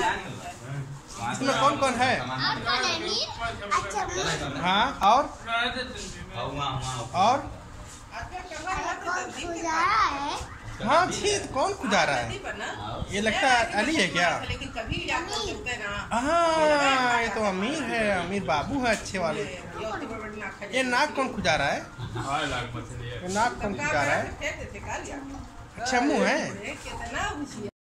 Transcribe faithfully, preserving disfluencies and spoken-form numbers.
इसमें कौन कौन है? हाँ और और हाँ छीत कौन खुजा रहा है? ये लगता है अली है क्या? हाँ ये तो अमीर है, अमीर बाबू है अच्छे वाले। ये नाक कौन खुजा रहा है? ये नाक कौन खुजा रहा है? अच्छा मुँह है।